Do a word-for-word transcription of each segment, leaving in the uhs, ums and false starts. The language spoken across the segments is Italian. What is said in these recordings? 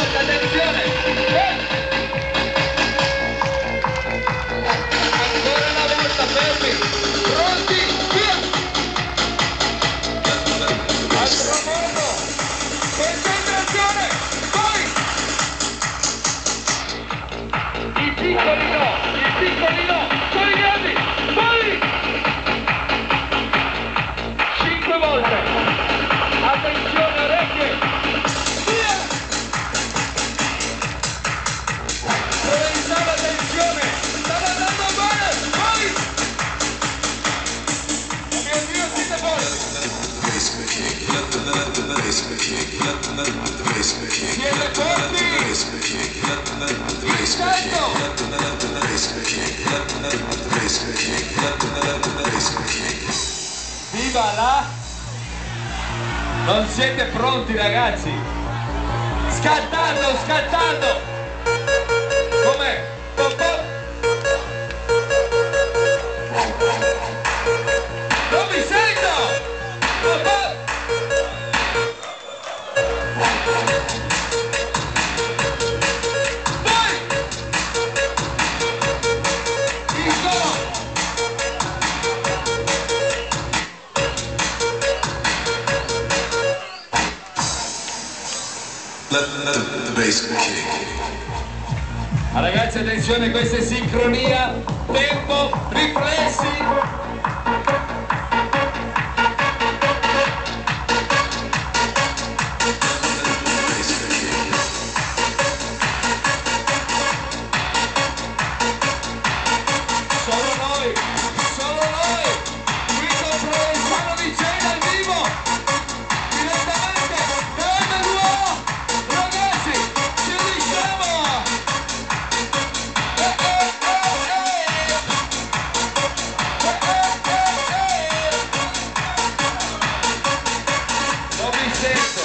volte, attenzione! Eh! Ancora una volta, fermi! Pronti, via! Altro modo! Concentrazione! Vai! I piccoli no! I piccoli no! Con i grandi! Vai! Cinque volte! Attenzione, orecchie! Via! Provenzale, attenzione! Stanno andando bene! Vai! Oh mio Dio, siete forti! Siete forti! Intanto! Viva là! Non siete pronti, ragazzi? Scattando, scattando! Com'è? Pop, pop. Non mi sento! Pop, pop. Vai! Dico! Let, let the bass kick. Ah, ragazzi, attenzione, questa è sincronia, tempo, riflessi. Solo noi, solo noi, qui con Provenzano D J dal vivo, direttamente da M due O, ragazzi, ci diciamo! Eh, eh, eh, eh. Eh, eh, eh, eh. Non mi sento!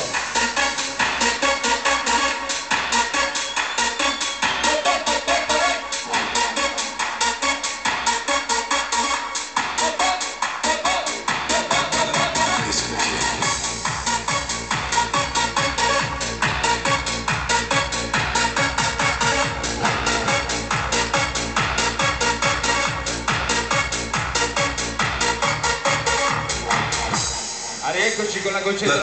Ah, rieccoci con la concentrazione.